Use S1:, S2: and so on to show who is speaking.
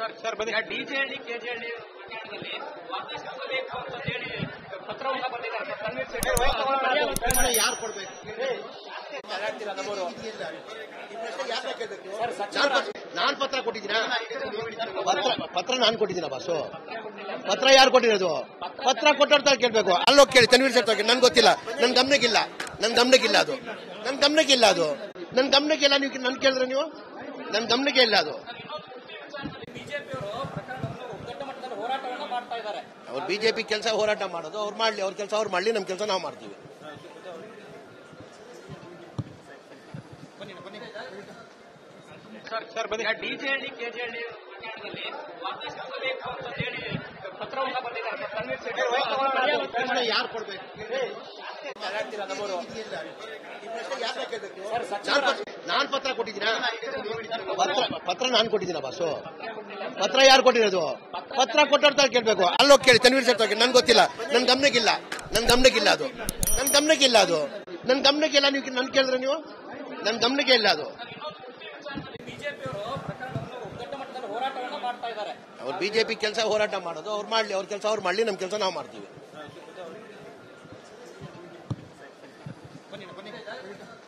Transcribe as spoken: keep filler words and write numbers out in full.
S1: Sir ಬನ್ನಿ. ಡಿಜೆಹಳ್ಳಿ ಕೆಜೆಹಳ್ಳಿ ಪ್ರಕರಣದಲ್ಲಿ ವಾಪಸ್ ಬೇಕು ಅಂತ ಹೇಳಿ ಪತ್ರವನ್ನ ಬರೆದಿದ್ದಾರೆ. ಯಾರು ಕೊಡ್ಬೇಕು? ನಾನ್ ಪತ್ರ ಕೊಟ್ಟಿದ್ದೀನ ಪತ್ರ ಪತ್ರ ನಾನು ಕೊಟ್ಟಿದ್ದೀನ ಬಾಸು. ಪತ್ರ ಯಾರು ಕೊಟ್ಟಿರೋದು? ಪತ್ರ ಕೊಟ್ಟೋರ್ತಾರೆ ಕೇಳ್ಬೇಕು. ಅಲ್ಲೋಗಿ ಕೇಳಿ ತನ್ವೀರ್ ಸರ್ ನನ್ಗೆ ಗೊತ್ತಿಲ್ಲ, ನನ್ ಗಮನಕ್ಕಿಲ್ಲ, ನನ್ ಗಮನಕ್ಕಿಲ್ಲ ಅದು, ನನ್ ಗಮನಕ್ಕಿಲ್ಲ ಅದು, ನನ್ ಗಮನಕ್ಕಿಲ್ಲ. ನೀವು ನನ್ ಕೇಳಿದ್ರೆ ನೀವು ನನ್ ಗಮನಕ್ಕೆ ಇಲ್ಲ ಅದು. ಅವ್ರು ಬಿಜೆಪಿ ಕೆಲಸ ಹೋರಾಟ ಮಾಡೋದು, ಅವ್ರು ಮಾಡ್ಲಿ, ಅವ್ರ ಕೆಲಸ ಅವ್ರು ಮಾಡ್ಲಿ, ನಮ್ ಕೆಲಸ ನಾವು ಮಾಡ್ತೀವಿ. ಸರ್ ಬನ್ನಿ. ಡಿಜೆಹಳ್ಳಿ ಕೆಜೆಹಳ್ಳಿ ಪ್ರಕರಣದಲ್ಲಿ ವಾಪಸ್ ಬೇಕು ಅಂತ ಹೇಳಿ ಪತ್ರವನ್ನ ಬರೆದಿದ್ದಾರೆ. ಯಾರು ಕೊಡ್ಬೇಕು? ನಾನ್ ಪತ್ರ ಕೊಟ್ಟಿದ್ದೀನ ಪತ್ರ ಪತ್ರ ನಾನು ಕೊಟ್ಟಿದ್ದೀನ ಬಾಸು. ಪತ್ರ ಯಾರು ಕೊಟ್ಟಿರೋದು? ಪತ್ರ ಕೊಟ್ಟೋರ್ತಾರೆ ಕೇಳ್ಬೇಕು. ಅಲ್ಲೋಗಿ ಕೇಳಿ ತನ್ವೀರ್ ಸರ್ ನನ್ಗೆ ಗೊತ್ತಿಲ್ಲ, ನನ್ ಗಮನಕ್ಕಿಲ್ಲ, ನನ್ ಗಮನಕ್ಕಿಲ್ಲ ಅದು, ನನ್ ಗಮನಕ್ಕಿಲ್ಲ ಅದು, ನನ್ ಗಮನಕ್ಕಿಲ್ಲ. ನೀವು ನನ್ ಕೇಳಿದ್ರೆ ನೀವು ನನ್ ಗಮನಕ್ಕೆ ಇಲ್ಲ ಅದು. ಅವ್ರು ಬಿಜೆಪಿ ಕೆಲಸ ಹೋರಾಟ ಮಾಡೋದು, ಅವ್ರು ಮಾಡ್ಲಿ, ಅವ್ರ ಕೆಲಸ ಅವ್ರು ಮಾಡ್ಲಿ, ನಮ್ ಕೆಲಸ ನಾವು ಮಾಡ್ತೀವಿ.